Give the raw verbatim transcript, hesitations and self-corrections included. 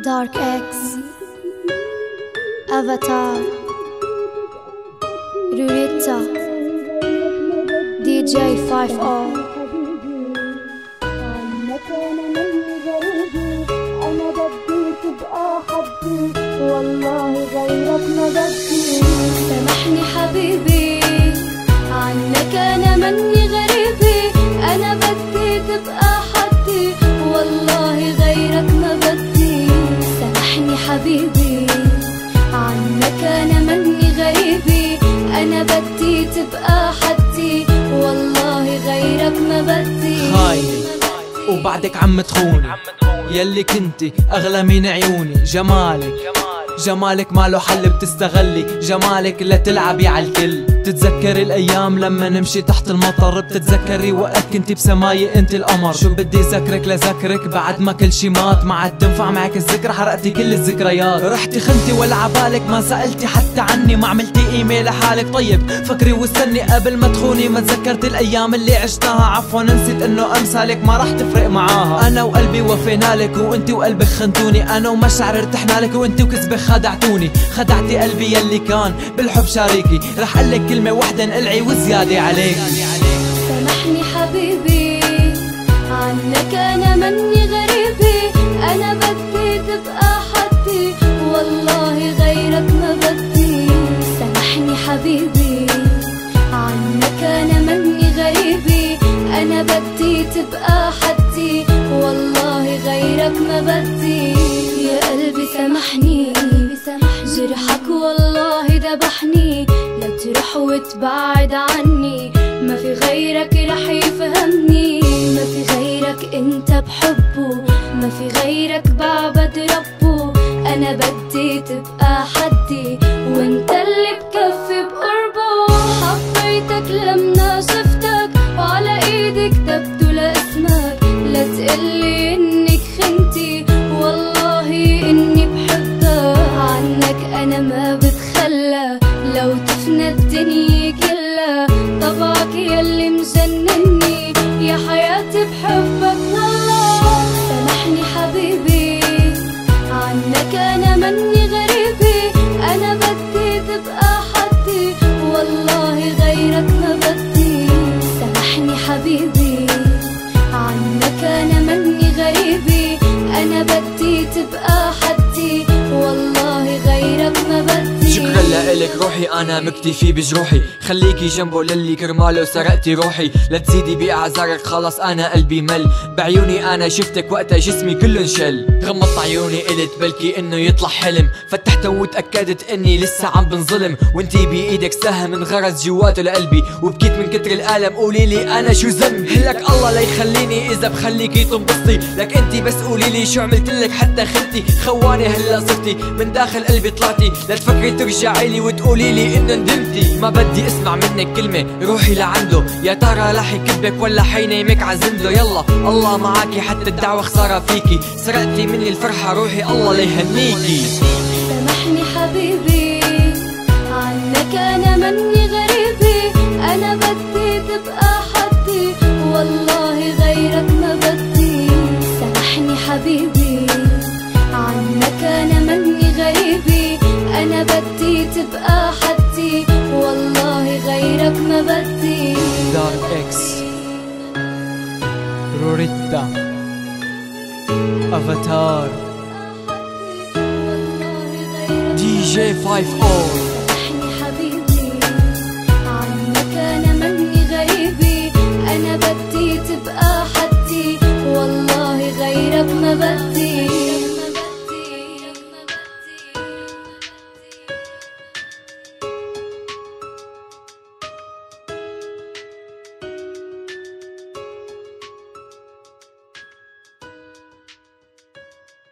Dark X Avatar Rurita دي جي فايف أو. أنا بدي تبقى حدي والله غيرك ما بدي. سامحني حبيبي عنك أنا مني غريبي، أنا بدي تبقى حدي والله غيرك ما بدي. سامحني حبيبي عنك أنا مني غريبي، أنا بدي تبقى حدي والله غيرك ما بدي. هاي وبعدك عم تخوني يلي كنتي أغلى من عيوني. جمالك جمالك ماله حل، بتستغلي جمالك لتلعبي عالكل. بتتذكري الأيام لما نمشي تحت المطر، بتتذكري وقت كنتي بسماي انت القمر. شو بدي ذكرك لذكرك بعد ما كل شي مات، ما عاد تنفع معك الذكرى، حرقتي كل الذكريات. رحتي خنتي ولا عبالك، ما سألتي حتى عني، ما عملتي ايميل لحالك. طيب فكري واستني قبل ما تخوني، ما تذكرتي الأيام اللي عشناها. عفوا نسيت انه امثالك ما رح تفرق معاها. انا وقلبي وفينا لك وانتي وقلبك خنتوني، انا ومشاعر ارتحنا لك وانتي وكذبك خدعتوني. خدعتي قلبي يلي كان بالحب شاريكي، رح قلك كلمة وحدة انقلعي وزيادة عليكي. سامحني حبيبي عنك أنا مني غريبي، أنا بدي تبقى حدي والله غيرك ما بدي. سامحني حبيبي عنك أنا مني غريبي، أنا بدي تبقى حدي والله غيرك ما بدي. يا قلبي سامحني جرحك والله ذبحني، لا تروح وتبعد عني، ما في غيرك رح يفهمني. ما في غيرك انت بحبه، ما في غيرك بعبد ربه. انا بدي تبقى حدي وانت اللي بكفي بقربه. حبيتك لما شفتك وعلى ايدي كتبت لاسمك، لا تقلي انك خنتي والله اني بحبك. عنك انا ما بتخلى لو تفنى الدنيا كلها، طبعك يلي مجنني يا حياتي بحبك والله. سامحني حبيبي عنك انا مني غريبي، انا بدي تبقى حدي والله غيرك ما بدي. سامحني حبيبي عنك انا مني غريبي، انا بدي تبقى حدي والله غيرك ما بدي. شكرا لإلك روحي، أنا مكتفي بجروحي، خليكي جنبه للي كرماله سرقتي روحي. لا تزيدي بأعذارك خلص أنا قلبي مل، بعيوني أنا شفتك وقتها جسمي كله انشل. غمضت عيوني قلت بلكي إنه يطلع حلم، فتحتها وتأكدت إني لسه عم بنظلم. وانتي بإيدك سهم انغرز جواته لقلبي، وبكيت من كتر الألم. قوليلي أنا شو ذنبي، لك الله لا يخليني إذا بخليكي تنبسطي. لك انتي بس قوليلي شو عملتلك حتى خنتي خواني هلا صرتي من داخل قلبي طلعتي. لا تفكري ترجعي لي وتقولي لي انه ندمتي، ما بدي اسمع منك كلمه. روحي لعنده يا ترى رح يكبك ولا حينيمك عزمده. يلا الله معاكي حتى الدعوه خساره فيكي، سرقتي مني الفرحه روحي الله ليهنيكي. سامحني حبيبي عنك انا مني غريبي، انا بدي تبقى حدي والله غيرك ما بدي. سامحني حبيبي عنك انا مني غريبي، انا بدي تبقى حدي والله غيرك ما بدي. دارك اكس روريتا افاتار دي جي فايف أو. سامحني حبيبي عنك انا مني غريبي، انا بدي تبقى حدي والله غيرك ما بدي.